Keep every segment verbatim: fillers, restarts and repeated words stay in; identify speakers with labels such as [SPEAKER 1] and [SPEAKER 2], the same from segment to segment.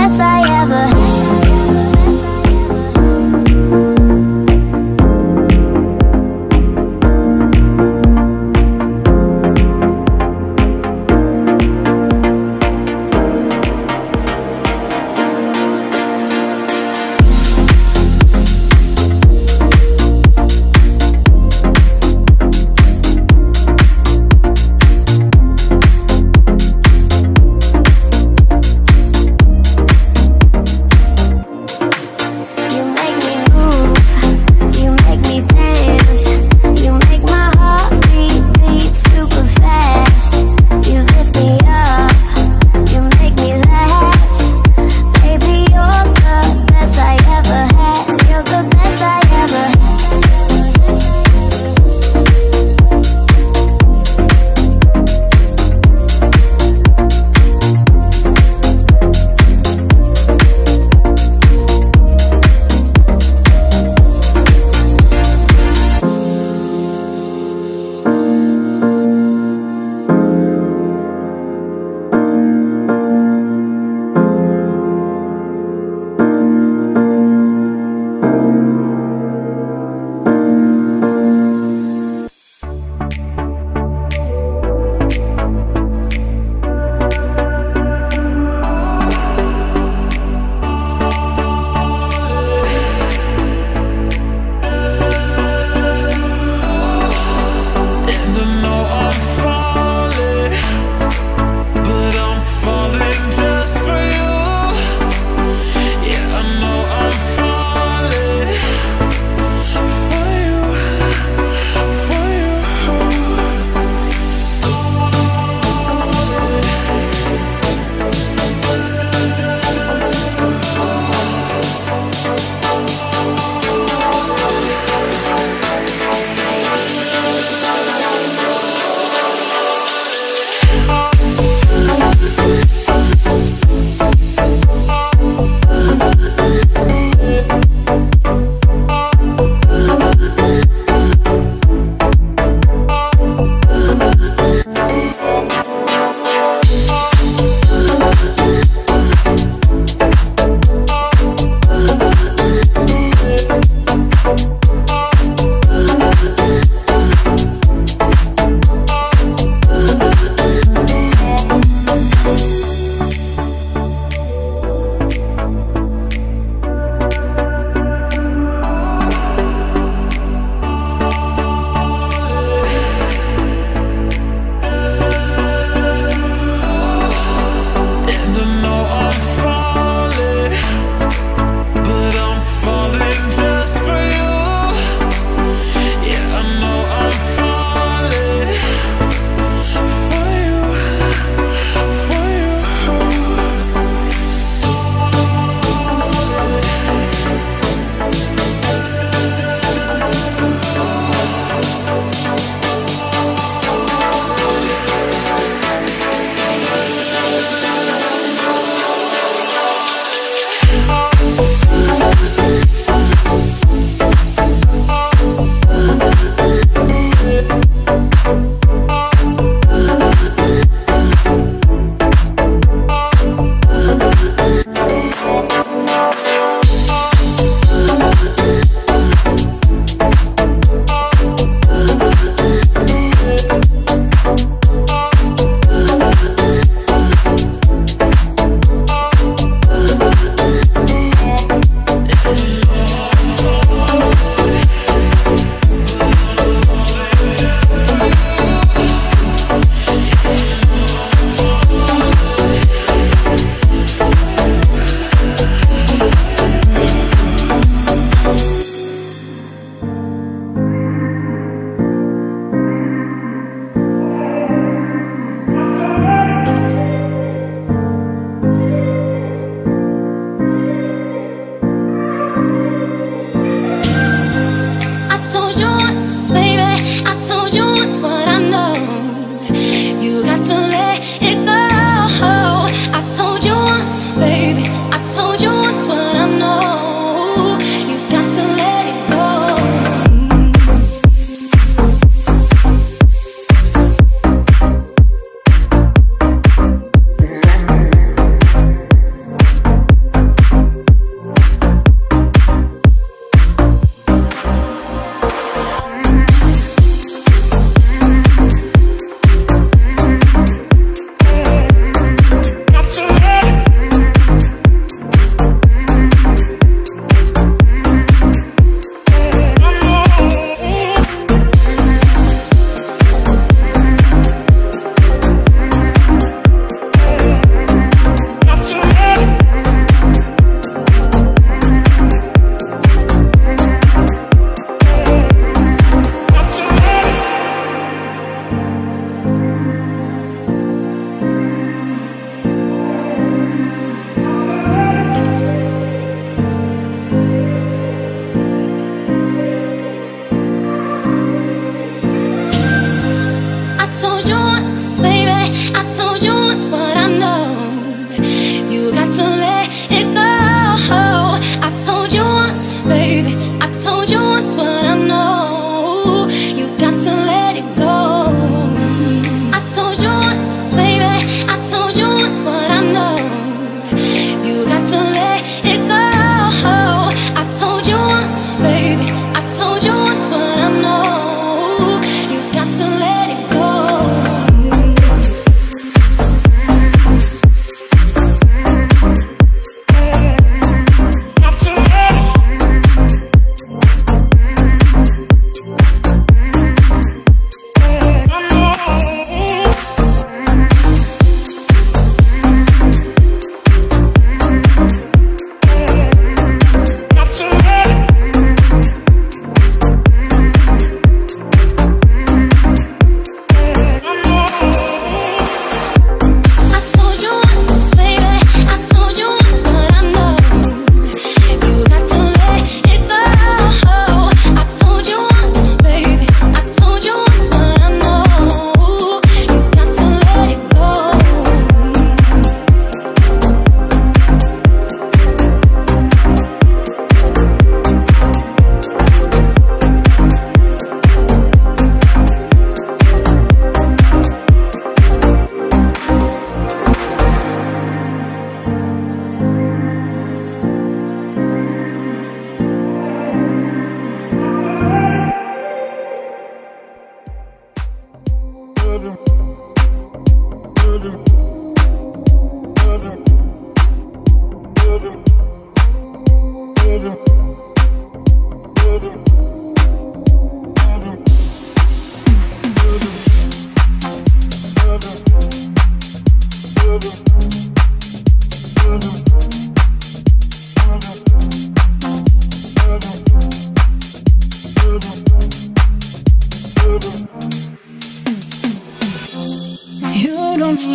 [SPEAKER 1] best I ever had.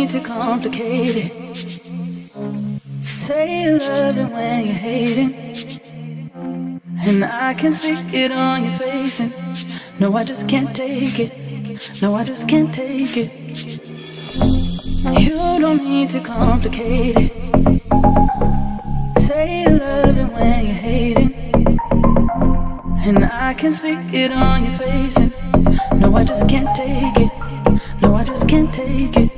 [SPEAKER 1] need to complicate it. Say you love it when you're hating, and I can see it on your face. And no, I just can't take it. No, I just can't take it. You don't need to complicate it. Say you love it when you're hating, and I can see it on your face. And no, I just can't take it. No, I just can't take it.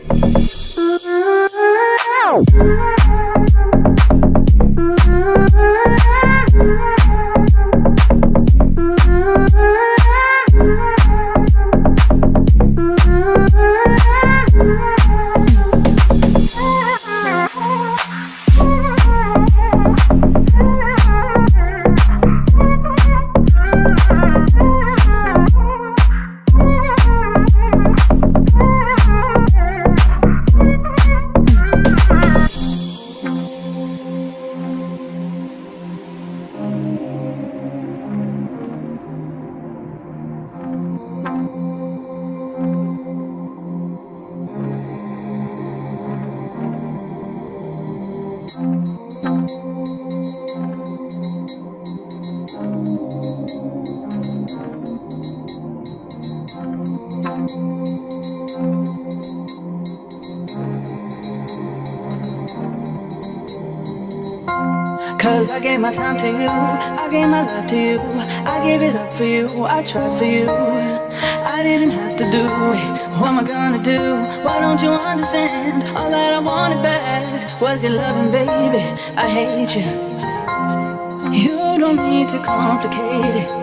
[SPEAKER 1] Cause I gave my time to you, I gave my love to you, I gave it up for you, I tried for you. I didn't have to do it, what am I gonna do? Why don't you understand? All that I wanted back was your loving, baby. I hate you. You don't need to complicate it.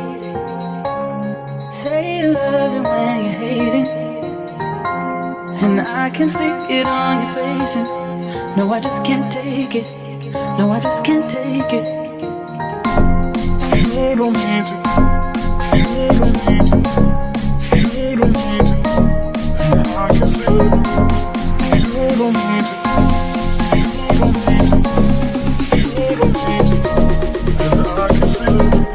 [SPEAKER 1] Say you love it when you're hating, and I can see it on your face. And no, I just can't take it. No, I just can't take it.
[SPEAKER 2] You don't need to. You don't need to. You don't need to. And I can see it. You don't need to. You don't need to. You don't need to. And I can see it.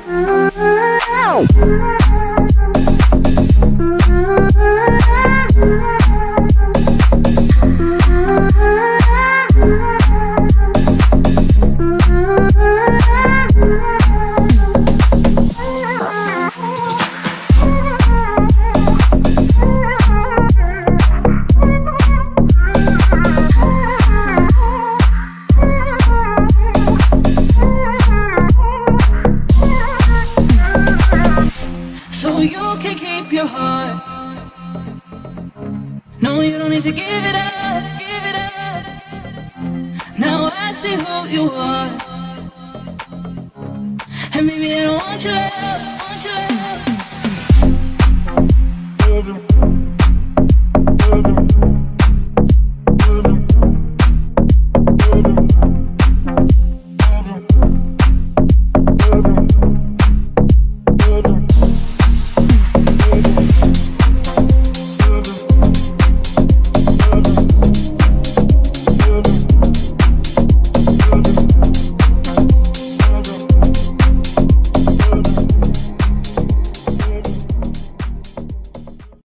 [SPEAKER 1] So you can keep your heart. No, you don't need to give it up, give it up. Now I see who you are, and maybe I don't want your love, want your love.
[SPEAKER 2] Love you.